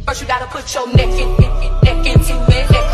First you gotta put your neck into it.